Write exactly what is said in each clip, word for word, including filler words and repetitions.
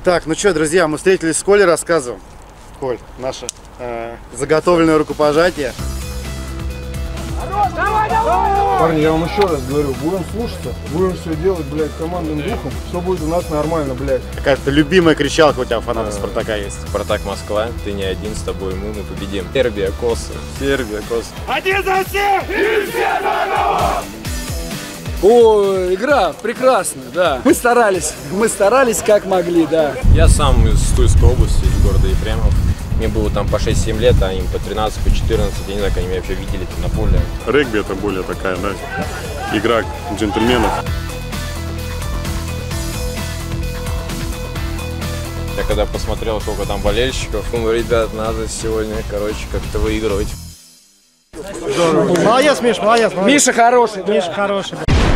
Так, ну что, друзья, мы встретились с Колей, рассказываем. Коль, наше э, заготовленное рукопожатие. Парни, я вам еще раз говорю, будем слушаться, будем все делать, блядь, командным духом, все будет у нас нормально, блядь. Какая-то любимая кричалка у тебя фаната Спартака есть. Спартак Москва, ты не один, с тобой мы, мы победим. Сербия, Косово. Сербия, Косово. Один за всех и все за одного! О, игра прекрасная, да. Мы старались, мы старались как могли, да. Я сам из Тульской области, из города Ефремов. Мне было там по шесть-семь лет, а им по тринадцать, по четырнадцать, я не знаю, как они меня вообще видели там на поле. Регби — это более такая, да, игра джентльменов. Я когда посмотрел, сколько там болельщиков, ну, ребят, надо сегодня, короче, как-то выигрывать. Молодец, Миш, молодец, молодец. Миша хороший, да. Миша хороший.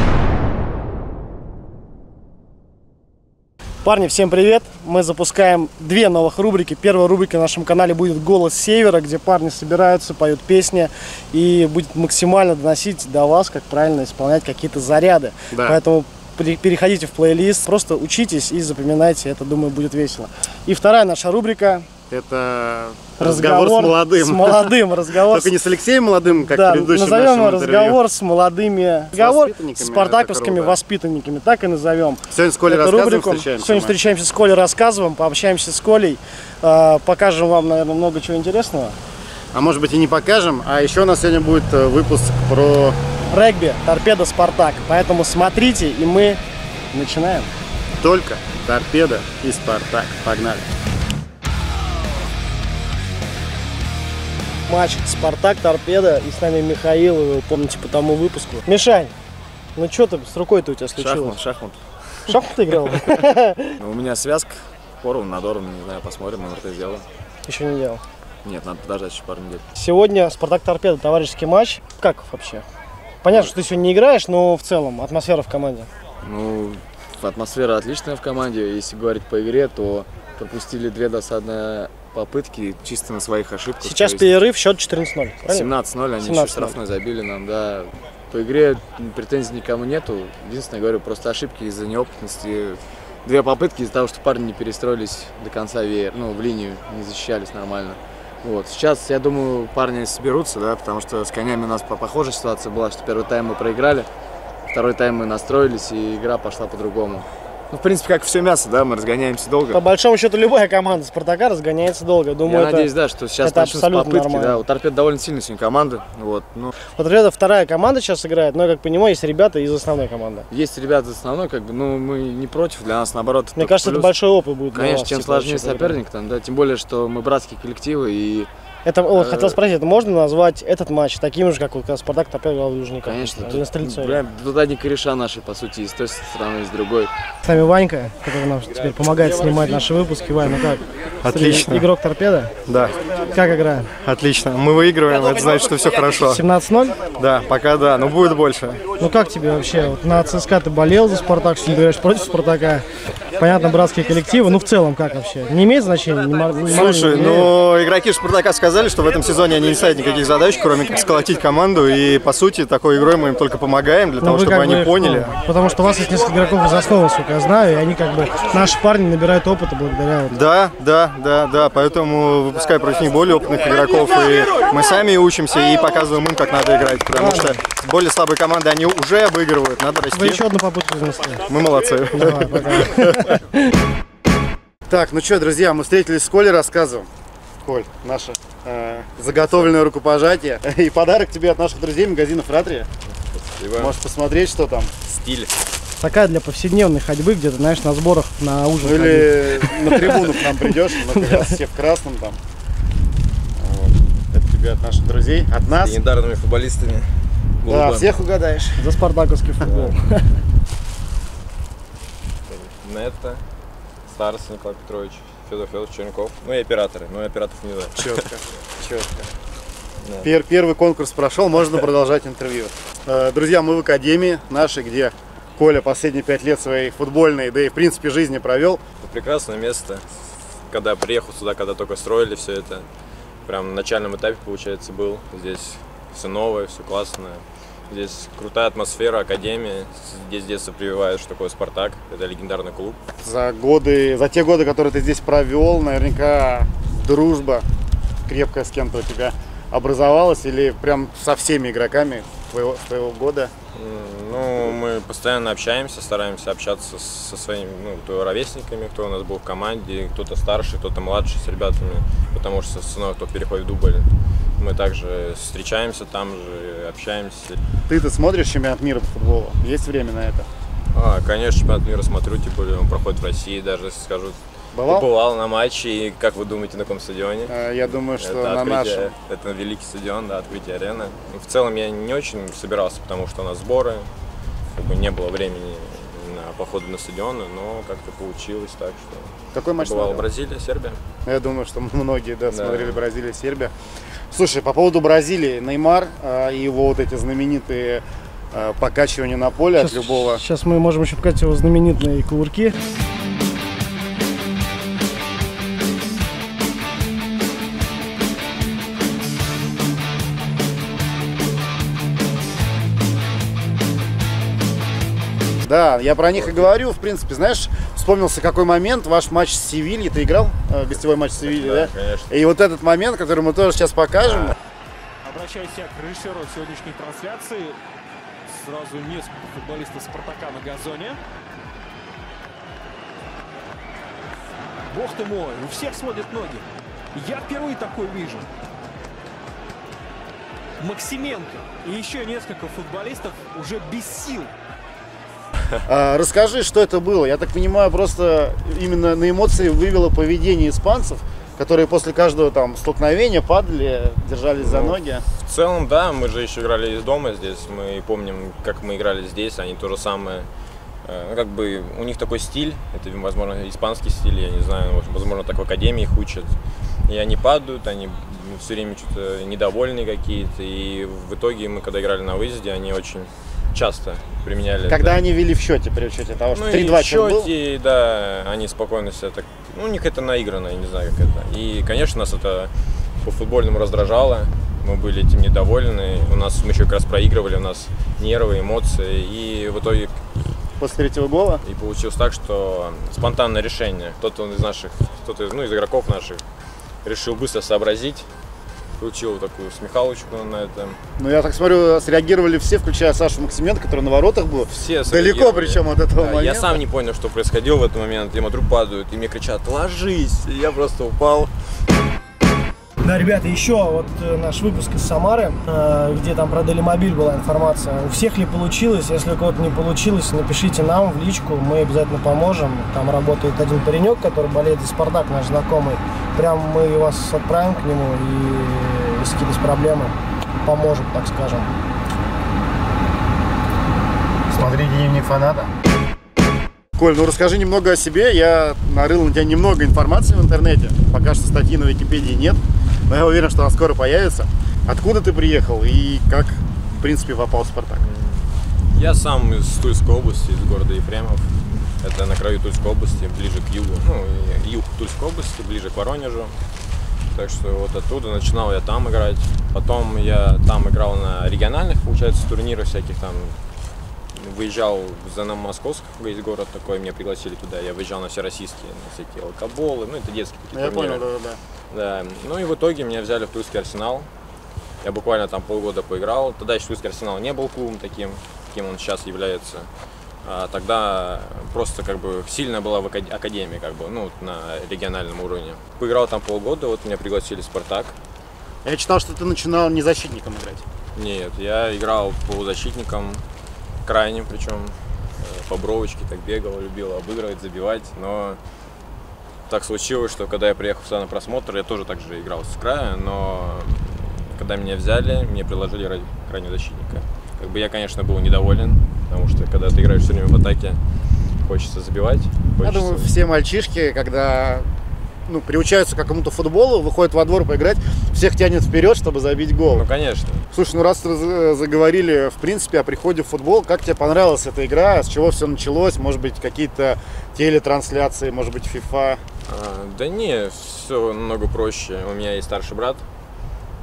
Парни, всем привет! Мы запускаем две новых рубрики. Первая рубрика на нашем канале будет «Голос Севера», где парни собираются, поют песни и будет максимально доносить до вас, как правильно исполнять какие-то заряды. Да. Поэтому переходите в плейлист, просто учитесь и запоминайте, это, думаю, будет весело. И вторая наша рубрика – это разговор, разговор с молодым. С молодым разговор. Только не с Алексеем Молодым, как да, предыдущий. Назовем его разговор с молодыми, разговор с спартаковскими круто. воспитанниками, так и назовем. Сегодня с Колей рассказываем, встречаемся. Сегодня мы. встречаемся с Колей, рассказываем, пообщаемся с Колей, э, покажем вам, наверное, много чего интересного. А может быть и не покажем, а еще у нас сегодня будет выпуск про регби, Торпедо, Спартак. Поэтому смотрите, и мы начинаем. Только Торпедо и Спартак. Погнали. Матч Спартак-Торпедо, и с нами Михаил, вы помните по тому выпуску. Мишань, ну что ты, с рукой-то у тебя случилось? Шахмат, шахмат. Шахмат ты играл? У меня связка, порван, надорван, не знаю, посмотрим, наверное, это сделаем. Еще не делал? Нет, надо подождать еще пару недель. Сегодня Спартак-Торпедо, товарищеский матч. Как вообще? Понятно, что ты сегодня не играешь, но в целом атмосфера в команде. Ну, атмосфера отличная в команде. Если говорить по игре, то пропустили две досадные попытки чисто на своих ошибках. Сейчас есть перерыв, счет четырнадцать ноль. семнадцать ноль, они еще штрафной забили нам, да. По игре претензий никому нету. Единственное, говорю, просто ошибки из-за неопытности. Две попытки из-за того, что парни не перестроились до конца веер, ну, в линию, не защищались нормально. Вот. Сейчас, я думаю, парни соберутся, да, потому что с конями у нас похожая ситуация была, что первый тайм мы проиграли, второй тайм мы настроились, и игра пошла по-другому. Ну, в принципе, как все мясо, да, мы разгоняемся долго. По большому счету, любая команда Спартака разгоняется долго. Думаю, Я это, надеюсь, да, что сейчас начнутся попытки, да. У Торпедо довольно сильная сегодня команда. Вот, ну. У Торпедо вторая команда сейчас играет, но, я как понимаю, есть ребята из основной команды. Есть ребята из основной, как бы, ну, мы не против, для нас, наоборот. Мне кажется, плюс. Это большой опыт будет. Конечно, вас, чем типа, сложнее соперник, там, да, тем более, что мы братские коллективы и. Это, вот, хотел спросить, это можно назвать этот матч таким же, как вот когда Спартак Торпедо играл в Южниках? Конечно, на тут, тут одни кореша наши, по сути, и с той стороны, и с другой. С нами Ванька, который нам теперь помогает снимать наши выпуски. Вань, ну как? Отлично. Игрок Торпедо? Да. Как играем? Отлично. Мы выигрываем, это значит, что все хорошо. семнадцать ноль? Да, пока да, но будет больше. Ну как тебе вообще? Вот на ЦСКА ты болел за Спартак, что играешь против Спартака. Понятно, братские коллективы, ну в целом как вообще? Не имеет значения? Не мор... Слушай, ну игроки Спартака сказали, что в этом сезоне они не ставят никаких задач, кроме как сколотить команду, и по сути такой игрой мы им только помогаем для ну, того, чтобы они бы, поняли. Ну, потому что у вас есть несколько игроков из основы, сколько я знаю, и они как бы, наши парни набирают опыта благодаря вот. Да, да, да, да, поэтому выпускаю против них более опытных игроков, и мы сами учимся и показываем им, как надо играть, потому Ладно. что более слабые команды они уже обыгрывают, надо расти. Вы еще одну попытку занесли. Мы молодцы. Давай, пока. Так, ну что, друзья, мы встретились с Колей, рассказываем. Коль, наше э, заготовленное рукопожатие и подарок тебе от наших друзей магазина Фратрия. Спасибо. Можешь посмотреть, что там. Стиль. Такая для повседневной ходьбы, где-то, знаешь, на сборах, на ужин. Ну, или на трибуну к нам придешь, мы как раз все в красном там. Это тебе от наших друзей, от нас. Легендарными футболистами. Да, всех угадаешь. За спартаковский футбол. Нетто, Старс Николай Петрович, Федор Федорович Черенков. Ну и операторы, но операторов не знаю. Четко, четко. Да. Пер первый конкурс прошел, можно продолжать интервью. Друзья, мы в академии нашей, где Коля последние пять лет своей футбольной, да и в принципе жизни провел. Прекрасное место. Когда я приехал сюда, когда только строили все это, прям на начальном этапе, получается, был. Здесь все новое, все классное. Здесь крутая атмосфера, академия. Здесь с детства прививают, что такое «Спартак». Это легендарный клуб. За годы, за те годы, которые ты здесь провел, наверняка дружба крепкая с кем-то у тебя образовалась или прям со всеми игроками твоего, твоего года? Ну, мы постоянно общаемся, стараемся общаться со своими, ну, кто ровесниками, кто у нас был в команде, кто-то старше, кто-то младше с ребятами, потому что снова кто переходит в дубль. Мы также встречаемся там же, общаемся. Ты-то смотришь чемпионат мира по футболу? Есть время на это? А, конечно, чемпионат мира смотрю, тем более он проходит в России, даже скажу. Бывал? Побывал на матче, и как вы думаете, на каком стадионе? А, я думаю, что это на открытие, нашем. Это великий стадион, да, открытие арены. В целом я не очень собирался, потому что у нас сборы, как бы не было времени на походы на стадионы, но как-то получилось так, что... Какой матч Бывал смотрел? Бразилия, Сербия. Я думаю, что многие, да, Да. смотрели Бразилия, Сербия. Слушай, по поводу Бразилии, Неймар э, и его вот эти знаменитые э, покачивания на поле от любого... Сейчас мы можем еще показать его знаменитые кувырки. Да, я про них и говорю, в принципе, знаешь, вспомнился какой момент, ваш матч с Севильей, ты играл, э, гостевой матч с Севильей, да? Да, конечно. И вот этот момент, который мы тоже сейчас покажем. Обращаюсь я к режиссеру сегодняшней трансляции. Сразу несколько футболистов «Спартака» на газоне. Бог ты мой, у всех сводят ноги. Я впервые такой вижу. Максименко и еще несколько футболистов уже без сил. А, расскажи, что это было. Я так понимаю, просто именно на эмоции вывело поведение испанцев, которые после каждого там столкновения падали, держались за Ну, ноги. В целом, да, мы же еще играли из дома здесь, мы помним, как мы играли здесь, они то же самое. Э, Ну, как бы у них такой стиль, это, возможно, испанский стиль, я не знаю, возможно, так в академии их учат. И они падают, они все время что-то недовольные какие-то, и в итоге мы, когда играли на выезде, они очень часто применяли Когда это. они вели в счете, при учете того, что Ну, три-два и в счет был. счете, да, они спокойно себя так... Ну, у них это наиграно, я не знаю, как это. И, конечно, нас это по-футбольному раздражало. Мы были этим недовольны. У нас, мы еще как раз проигрывали, у нас нервы, эмоции. И в итоге... После третьего гола? И получилось так, что спонтанное решение. Кто-то из наших, кто-то, ну, из игроков наших решил быстро сообразить. Получил такую смехалочку на это. Ну, я так смотрю, среагировали все, включая Сашу Максименко, который на воротах был. Все далеко причем от этого Да, момента. Я сам не понял, что происходило в этот момент. Я смотрю, падают, и мне кричат: ложись! И я просто упал. Да, ребята, еще вот э, наш выпуск из Самары, э, где там про Делимобиль была информация. У всех ли получилось? Если у кого-то не получилось, напишите нам в личку, мы обязательно поможем. Там работает один паренек, который болеет за «Спартак», наш знакомый. Прям мы вас отправим к нему, и если какие-то проблемы, поможет, так скажем. Смотрите дневник фаната. Коль, ну расскажи немного о себе. Я нарыл на тебя немного информации в интернете. Пока что статьи на Википедии нет, но я уверен, что она скоро появится. Откуда ты приехал и как, в принципе, попал в «Спартак»? Я сам из Тульской области, из города Ефремов. Это на краю Тульской области, ближе к югу. Ну, юг Тульской области, ближе к Воронежу. Так что вот оттуда начинал я там играть. Потом я там играл на региональных, получается, турнирах всяких там. Выезжал в ЗНМ Московск, есть город такой, меня пригласили туда. Я выезжал на всероссийские, на всякие алкоболы, ну это детские такие Я турниры. понял, да, да. Да. Ну и в итоге меня взяли в Тульский Арсенал. Я буквально там полгода поиграл. Тогда еще Тульский Арсенал не был клубом таким, каким он сейчас является. А тогда просто как бы сильно была в академии, как бы, ну, на региональном уровне. Поиграл там полгода, вот меня пригласили в «Спартак». Я читал, что ты начинал не защитником играть. Нет, я играл полузащитником, крайним причем, по бровочке так бегал, любил обыгрывать, забивать, но так случилось, что когда я приехал сюда на просмотр, я тоже так же играл с края, но когда меня взяли, мне предложили играть крайнего защитника. Как бы я, конечно, был недоволен, потому что когда ты играешь все время в атаке, хочется забивать. Хочется... Я думаю, все мальчишки, когда ну, приучаются к какому-то футболу, выходят во двор поиграть, всех тянет вперед, чтобы забить гол. Ну, конечно. Слушай, ну раз заговорили, в принципе, о приходе в футбол, как тебе понравилась эта игра, с чего все началось? Может быть, какие-то телетрансляции, может быть, FIFA? А, да не, все намного проще. У меня есть старший брат,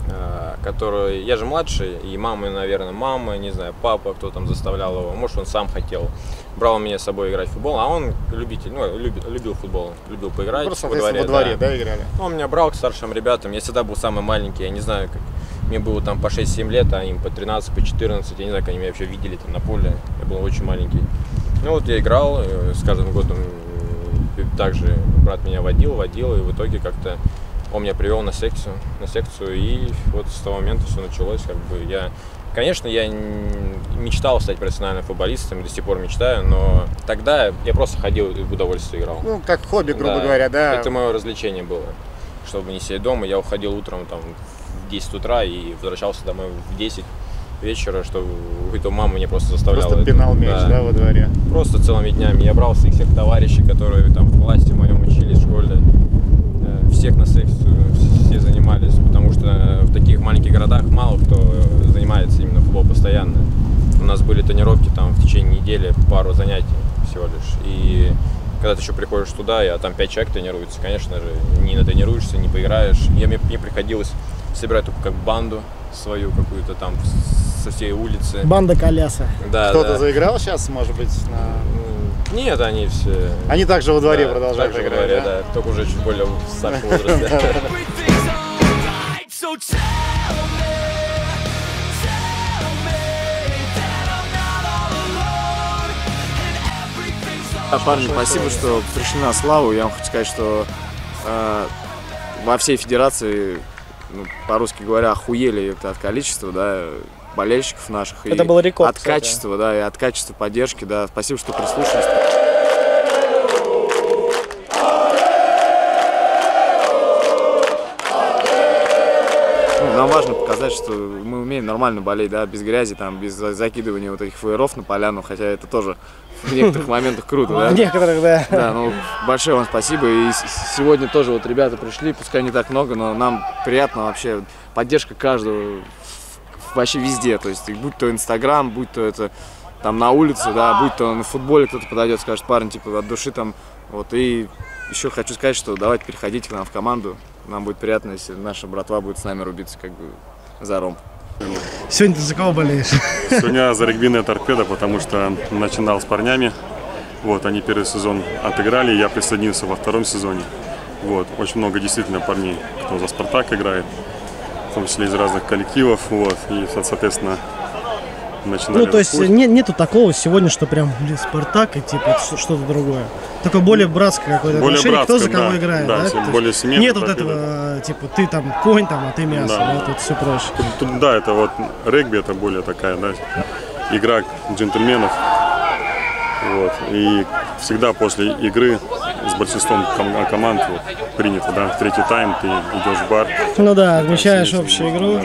который... Я же младший, и мама, наверное, мама, не знаю, папа, кто там заставлял его, может, он сам хотел. Брал меня с собой играть в футбол, а он любитель, ну, любил, любил футбол, любил поиграть. Просто, во дворе, во дворе, да. да, играли? Он меня брал к старшим ребятам, я всегда был самый маленький, я не знаю, как... Мне было там по шесть-семь лет, а им по тринадцать, по четырнадцать, я не знаю, как они меня вообще видели там на поле, я был очень маленький. Ну вот я играл, с каждым годом также брат меня водил, водил, и в итоге как-то он меня привел на секцию, на секцию, и вот с того момента все началось, как бы я... Конечно, я мечтал стать профессиональным футболистом, до сих пор мечтаю, но тогда я просто ходил и в удовольствие играл. Ну, как хобби, грубо да, говоря, да. Это мое развлечение было, чтобы не сидеть дома. Я уходил утром там, в десять утра и возвращался домой в десять вечера, что это мама меня просто заставляла. Просто пинал мяч, да. да, во дворе. Просто целыми днями. Я брал своих всех товарищей, которые там в классе моем учились, в школе. Всех на секцию, все занимались, потому что в таких маленьких городах мало кто занимается именно футболом постоянно. У нас были тренировки там в течение недели, пару занятий всего лишь. И когда ты еще приходишь туда, а там пять человек тренируется, конечно же, не натренируешься, не поиграешь. Я, мне, мне приходилось собирать только как банду свою какую-то там со всей улицы. Банда коляса. Да, Кто-то да. заиграл сейчас, может быть, на... Нет, они все... Они также во дворе да, продолжают играть, дворе, да? да? Только уже чуть более в старшем возрасте. Парни, спасибо, что пришли на славу. Я вам хочу сказать, что э, во всей федерации, ну, по-русски говоря, охуели от количества, да, болельщиков наших. Это и был рекорд, от кстати. качества, да, и от качества поддержки, да. Спасибо, что прислушались. Ну, нам важно показать, что мы умеем нормально болеть, да, без грязи, там, без закидывания вот этих флееров на поляну, хотя это тоже в некоторых моментах круто, да? В некоторых, да. Да, ну, большое вам спасибо. И сегодня тоже вот ребята пришли, пускай не так много, но нам приятно вообще поддержка каждого вообще везде. То есть, будь то Инстаграм, будь то это там на улице, да, будь то на футболе кто-то подойдет, скажет, парень, типа, от души там. Вот, и еще хочу сказать, что давайте переходите к нам в команду. Нам будет приятно, если наша братва будет с нами рубиться, как бы, за ром. Сегодня ты за кого болеешь? Сегодня за регбийная торпеда, потому что начинал с парнями. Вот, они первый сезон отыграли, я присоединился во втором сезоне. Вот, очень много действительно парней, кто за Спартак играет, в том числе из разных коллективов. Вот, и, соответственно, начинали. Ну, то есть не, нету такого сегодня, что прям, блин, Спартак и типа что-то другое. Такое более братское какое-то более отношение, братское, кто за кого да, играет. Да, Да? более семейно. Нет вот этого, типа, ты там конь, там, а ты мясо. Да. Да, тут все проще. Тут, тут, да, это вот регби, это более такая, да, игра джентльменов. Вот. И всегда после игры с большинством ком- команд вот, принято, да, в третий тайм ты идешь в бар. Ну да, отмечаешь общую игру.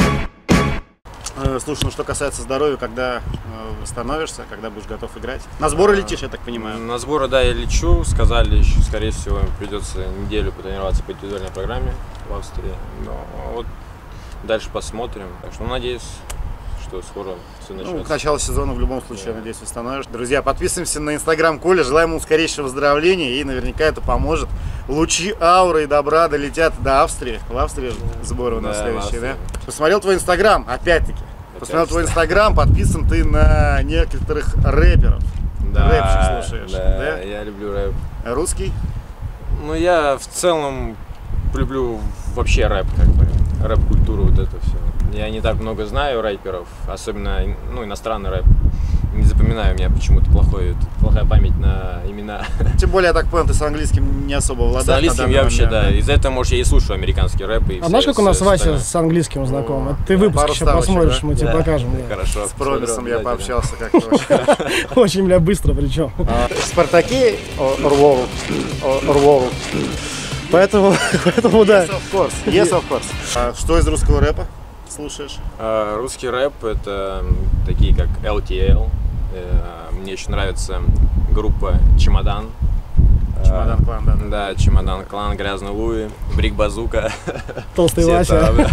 Слушай, ну что касается здоровья, когда э, восстановишься, когда будешь готов играть? На сборы летишь, я так понимаю? На сборы, да, я лечу. Сказали, еще, скорее всего, придется неделю потренироваться по индивидуальной программе в Австрии. Но вот дальше посмотрим. Так что, ну, надеюсь, что скоро все начнется. Ну, к началу сезона в любом случае, я надеюсь, восстановишь. Друзья, подписываемся на инстаграм Коли, желаем ему скорейшего выздоровления, и наверняка это поможет. Лучи ауры и добра долетят до Австрии. В Австрии сборы у нас Да, следующие, да? Австрии. Посмотрел твой инстаграм, опять-таки. Посмотрел твой инстаграм, подписан ты на некоторых рэперов. Да, Рэпчик слушаешь, да, да? я люблю рэп. Русский? Ну, я в целом люблю вообще рэп, как бы, рэп-культуру, вот это все. Я не так много знаю рэперов, особенно, ну, иностранный рэп. Не запоминаю, у меня почему-то плохой, плохая память на имена. Тем более, я так понял, ты с английским не особо владаешь. С английским я вообще, да. Из-за этого, может, я и слушаю американский рэп. И А все, знаешь, как у нас все Вася остальное. с английским знаком? Ну, Ты выпуск пару еще ставочек, посмотришь, да? мы тебе Да. покажем. Да. Хорошо. С Промисом я посмотрю, пообщался как-то очень. Очень, бля, быстро причем. Спартаки Орвол. Орвол. Поэтому, поэтому, да. Yes, of course. Yes, of course. А что из русского рэпа слушаешь? А, русский рэп — это такие как эл ти эл. Э, Мне очень нравится группа Чемодан. Чемодан Клан, да. Да, Чемодан Клан, Грязный Луи, Брик Базука. Толстый Все Вася. там.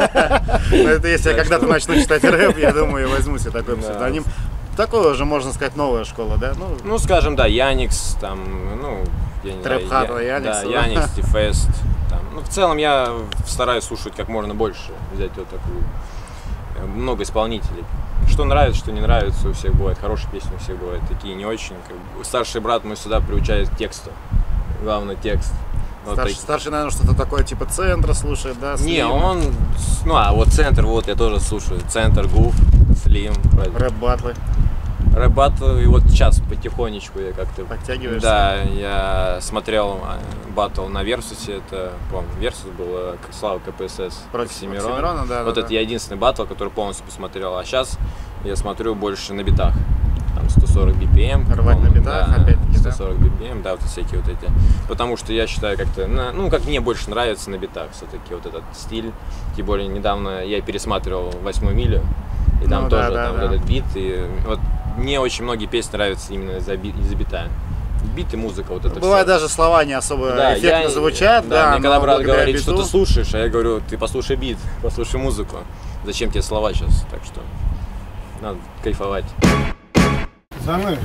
Ну, это если я когда-то начну читать рэп, я думаю, я возьму себе такой псевдоним. Такое же, можно сказать, новая школа, да? Ну, Ну, скажем, да, Яникс, там, ну, я не Трэп знаю. Хата, Я- Яникс, Да, да? Яникс, Тифест, там, Ну, в целом я стараюсь слушать как можно больше, взять вот такую, много исполнителей. Что нравится, что не нравится, у всех бывает. Хорошие песни у всех бывают, такие не очень. Как бы. Старший брат мой сюда приучает к тексту. Главный текст. Вот Старший, старший, наверное, что-то такое типа центра слушает, да? Не, Слим. он, ну а вот центр, вот я тоже слушаю. Центр, Гуф, Слим. Рэп-баттлы. Рэп-баттлы, и вот сейчас потихонечку я как-то... Подтягиваешься? Да, я смотрел баттл на Версусе, это, помню, Версус был, Слава КПСС. Против Оксимирон. Оксимирона, да. Вот да, это да. я единственный баттл, который полностью посмотрел, а сейчас я смотрю больше на битах. Там сто сорок би пи эм. Рвать на битах, да, опять-таки, сто сорок би пи эм, да, вот всякие вот эти. Потому что я считаю, как-то, ну, как мне больше нравится на битах все-таки вот этот стиль. Тем более, недавно я пересматривал «Восьмую милю», и там ну, тоже да, да, там да. вот этот бит. И вот мне очень многие песни нравятся именно из-за би- из-за бита. Бит и музыка, вот это Бывает все. даже слова не особо Да, эффектно я- звучат, да, да, мне когда но брат благодаря говорит, биту- что ты слушаешь, а я говорю, ты послушай бит, послушай музыку. Зачем тебе слова сейчас? Так что надо кайфовать. Пацаны,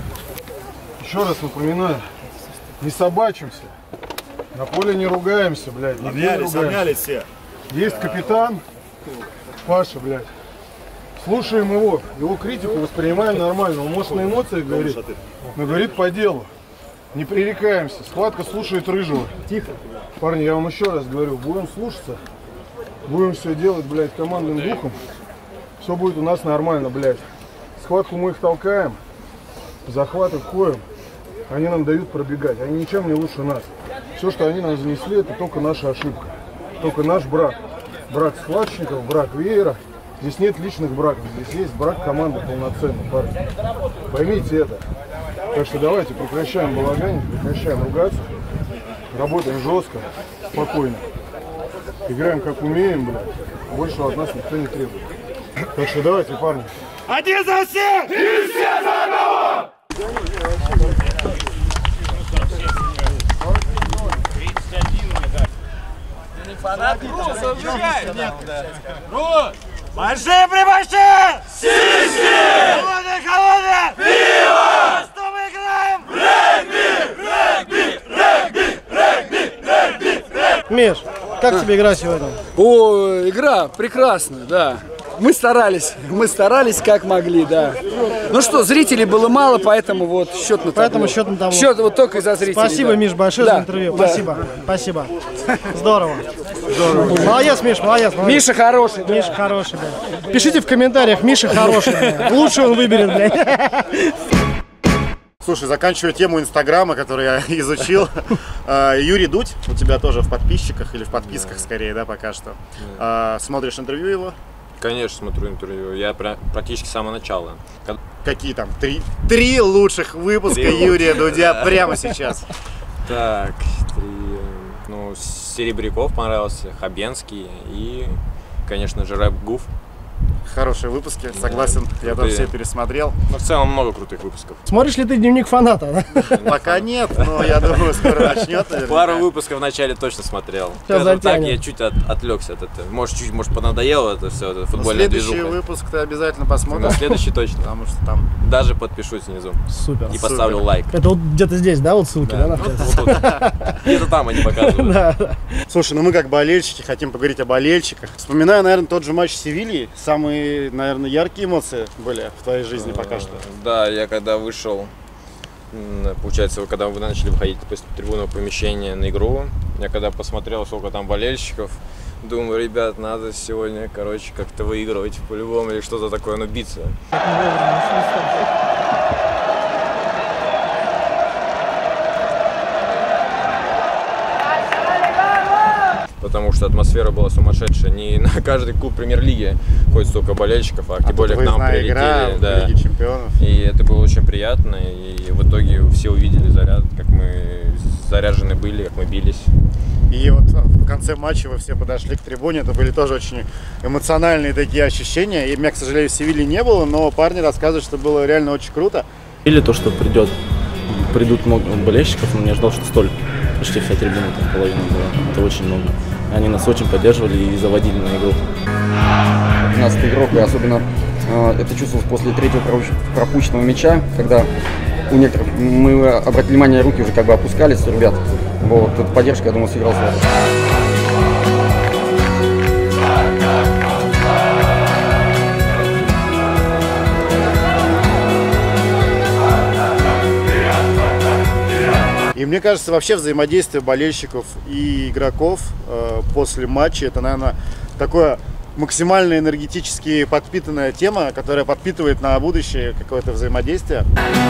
еще раз напоминаю, не собачимся, на поле не ругаемся, блядь, нигде не Обнялись, ругаемся. обнялись все. Есть капитан, Паша, блядь. Слушаем его, его критику воспринимаем нормально. Он может на эмоциях говорит, но говорит по делу. Не пререкаемся. Схватка слушает Рыжего. Тихо. Парни, я вам еще раз говорю, будем слушаться, будем все делать, блядь, командным духом. Все будет у нас нормально, блядь. Схватку мы их толкаем, захваты входим, они нам дают пробегать. Они ничем не лучше нас. Все, что они нам занесли, это только наша ошибка. Только наш брак. Брак схватчиков, брак веера. Здесь нет личных браков, здесь есть брак команды полноценный, парни. Поймите это. Так что давайте прекращаем балаганить, прекращаем ругаться. Работаем жестко, спокойно. Играем как умеем, блядь. Большего от нас никто не требует. Так что давайте, парни. Один за всех и все за одного! Большие прибольшие! Сиськи! Холодные, холодные! Пиво! Что мы играем? Регби! Регби! Регби! Регби! Регби! Миш, как тебе игра сегодня? О, игра прекрасная, да. Мы старались, мы старались как могли, да. Ну что, зрителей было мало, поэтому вот счет на табло. Поэтому счет на табло. Счет вот только из-за зрителей. Спасибо, да. Миш, большое Да, за интервью. да. Спасибо, спасибо. Здорово. Здорово. Молодец, Миш, молодец, молодец. Миша хороший, да. Миша хороший, блядь. Пишите в комментариях, Миша хороший, блядь. Лучше он выберет, блядь. Слушай, заканчивая тему Инстаграма, который я изучил. Юрий Дудь, у тебя тоже в подписчиках или в подписках скорее, да, пока что. Смотришь интервью его? Конечно, смотрю интервью. Я пря- практически с самого начала. Как- Какие там? Три, три лучших выпуска Три Юрия лучших. Дудя прямо сейчас. Так, три. Ну, Серебряков понравился, Хабенский и, конечно же, Рэп Гуф. Хорошие выпуски, согласен. Я там все пересмотрел. Но в целом много крутых выпусков. Смотришь ли ты дневник фаната? Пока нет, но я думаю, скоро начнет. Пару выпусков в начале точно смотрел. Сейчас Это так, затянем. я чуть от, отвлекся от этого. Может, чуть, может, понадоело это все, это футбольная Следующий движуха. выпуск ты обязательно посмотришь. На следующий точно. Потому что там Даже подпишусь внизу. Супер. И поставлю Супер. лайк. Это вот где-то здесь, да, вот ссылки, да, Вот находятся? тут. Где-то там они показывают. Да, да. Слушай, ну мы как болельщики хотим поговорить о болельщиках. Вспоминаю, наверное, тот же матч с Севильей. Самые, наверное, яркие эмоции были в твоей жизни пока что. Да, я когда вышел, м, получается, когда вы начали выходить из трибунного помещения на игру, я когда посмотрел, сколько там болельщиков, думаю, ребят, надо сегодня, короче, как-то выигрывать по-любому или что-то такое, ну, биться. Потому что атмосфера была сумасшедшая. Не на каждый клуб премьер-лиги ходит столько болельщиков, а тем более к нам выездная прилетели. игра в Да. Лиге чемпионов. И это было очень приятно. И в итоге все увидели заряд, как мы заряжены были, как мы бились. И вот в конце матча вы все подошли к трибуне, это были тоже очень эмоциональные такие ощущения. И меня, к сожалению, в Севилье не было, но парни рассказывают, что было реально очень круто. Или то, что придет, придут много болельщиков, но не ожидал, что столь. Почти вся трибуна, там половина была. Это очень много. Они нас очень поддерживали и заводили на игру. двенадцатый игрок, и особенно э, это чувствовалось после третьего пропущенного мяча, когда у некоторых мы обратили внимание, руки уже как бы опускались у ребят. Вот, эта поддержка, я думаю, сыграла свою роль. И мне кажется, вообще взаимодействие болельщиков и игроков э, после матча, это, наверное, такое максимально энергетически подпитанная тема, которая подпитывает на будущее какое-то взаимодействие.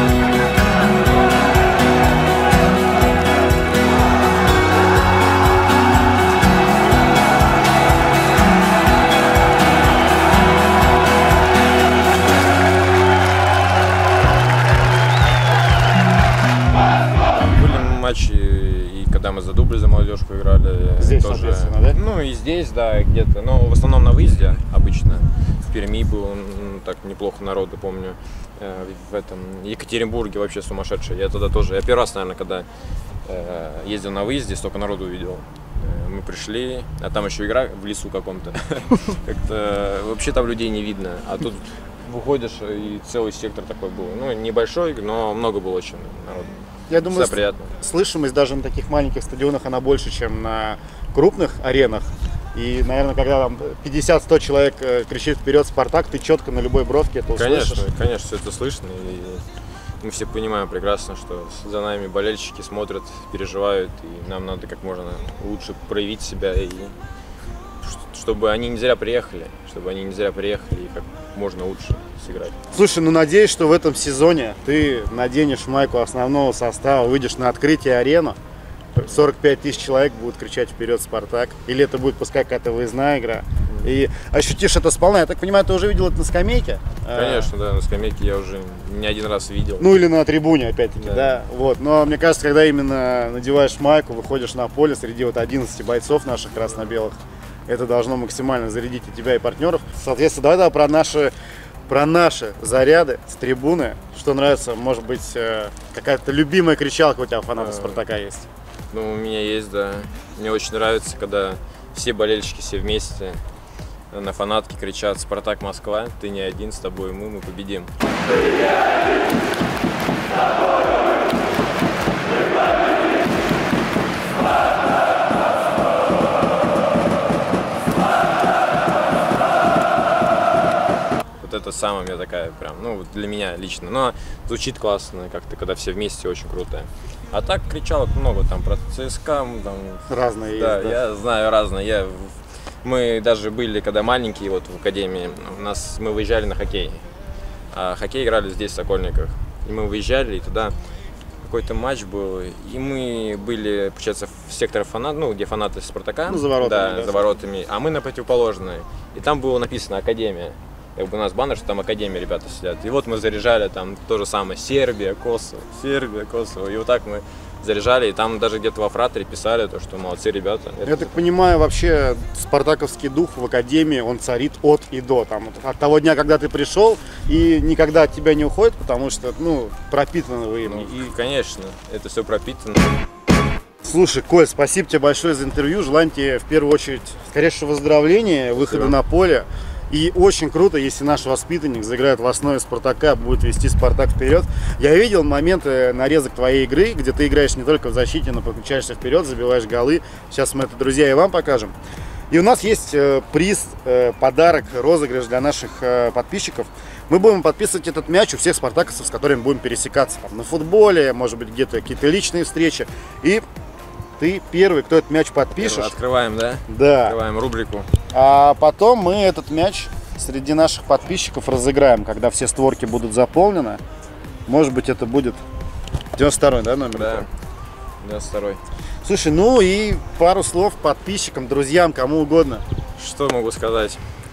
Матчи, и когда мы за дубль, за молодежку играли. Здесь, тоже, соответственно, да? Ну и здесь, да, где-то. Но в основном на выезде обычно. В Перми был, ну, так неплохо народу, помню. В этом Екатеринбурге вообще сумасшедший. Я тогда тоже, я первый раз, наверное, когда э, ездил на выезде, столько народу увидел. Мы пришли, а там еще игра в лесу каком-то. Как-то вообще там людей не видно. А тут выходишь, и целый сектор такой был. Ну, небольшой, но много было очень народу. Я думаю, приятно. Слышимость даже на таких маленьких стадионах, она больше, чем на крупных аренах. И, наверное, когда там пятьдесят-сто человек кричит вперед «Спартак», ты четко на любой бровке это услышишь. Конечно, конечно, все это слышно. И мы все понимаем прекрасно, что за нами болельщики смотрят, переживают, и нам надо как можно лучше проявить себя, и чтобы они не зря приехали, чтобы они не зря приехали и как можно лучше сыграть. Слушай, ну надеюсь, что в этом сезоне ты наденешь майку основного состава, выйдешь на открытие арены, сорок пять тысяч человек будут кричать вперед «Спартак», или это будет пускай какая-то выездная игра, и ощутишь это сполна. Я так понимаю, ты уже видел это на скамейке? Конечно, да, на скамейке я уже не один раз видел. Ну или на трибуне, опять-таки, да. Да. Вот. Но мне кажется, когда именно надеваешь майку, выходишь на поле среди вот одиннадцати бойцов наших красно-белых, это должно максимально зарядить и тебя, и партнеров. Соответственно, давай да, про наши, про наши заряды с трибуны. Что нравится, может быть, какая-то любимая кричалка у тебя, фанатов Спартака есть? Ну, у меня есть, да. Мне очень нравится, когда все болельщики, все вместе на фанатке кричат «Спартак Москва, ты не один, с тобой мы, мы победим». Вот это самое мне такая прям, ну, для меня лично. Но звучит классно, как-то, когда все вместе, очень круто. А так кричалок много, там про ЦСКА, там... Разные да, есть, да? Я знаю разные. Я... Мы даже были, когда маленькие, вот в академии, у нас, мы выезжали на хоккей. А хоккей играли здесь, в Сокольниках. И мы выезжали, и туда какой-то матч был, и мы были, получается, в секторе фанат, ну, где фанаты Спартака. Ну, за воротами. Да, да, за воротами. А мы на противоположной. И там было написано «Академия». Как бы у нас баннер, что там Академия ребята сидят. И вот мы заряжали там то же самое. Сербия, Косово, Сербия, Косово. И вот так мы заряжали. И там даже где-то во фратере писали, то, что молодцы ребята. Я так понимаю, вообще спартаковский дух в академии, он царит от и до. Там, от того дня, когда ты пришел, и никогда от тебя не уходит, потому что, ну, пропитаны вы им. Ну, и, конечно, это все пропитано. Слушай, Коль, спасибо тебе большое за интервью. Желаю тебе в первую очередь скорейшего выздоровления, выхода на поле. И очень круто, если наш воспитанник заиграет в основе Спартака, будет вести Спартак вперед. Я видел моменты, нарезок твоей игры, где ты играешь не только в защите, но подключаешься вперед, забиваешь голы. Сейчас мы это, друзья, и вам покажем. И у нас есть э, приз, э, подарок, розыгрыш для наших э, подписчиков. Мы будем подписывать этот мяч у всех спартаковцев, с которыми будем пересекаться. Там, на футболе, может быть, где-то какие-то личные встречи. И ты первый, кто этот мяч подпишешь. Открываем, да? Да. Открываем рубрику. А потом мы этот мяч среди наших подписчиков разыграем, когда все створки будут заполнены. Может быть, это будет девяносто второй, да, номер? Да, девяносто второй. Слушай, ну и пару слов подписчикам, друзьям, кому угодно. Что могу сказать?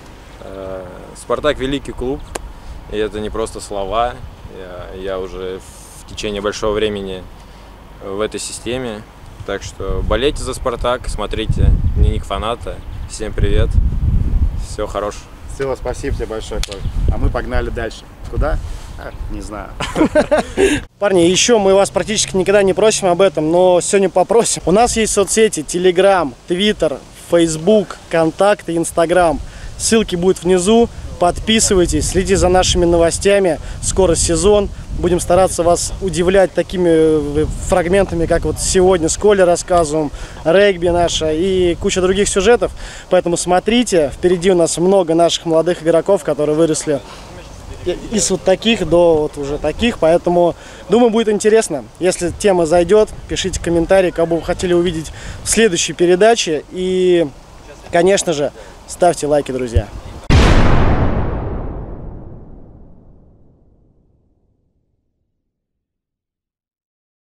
Спартак великий клуб, и это не просто слова. Я, я уже в течение большого времени в этой системе. Так что болейте за Спартак, смотрите дневник фаната. Всем привет, всего хорошего. Все, спасибо тебе большое, Коль. А мы погнали дальше. Куда? А, не знаю. Парни, еще мы вас практически никогда не просим об этом, но сегодня попросим. У нас есть соцсети: Telegram, Twitter, Facebook, Контакты, Instagram. Ссылки будут внизу. Подписывайтесь, следите за нашими новостями. Скоро сезон. Будем стараться вас удивлять такими фрагментами, как вот сегодня с Колей рассказываем, регби наше и куча других сюжетов. Поэтому смотрите, впереди у нас много наших молодых игроков, которые выросли из вот таких до вот уже таких, поэтому, думаю, будет интересно. Если тема зайдет, пишите комментарии, кого вы хотели увидеть в следующей передаче. И, конечно же, ставьте лайки, друзья.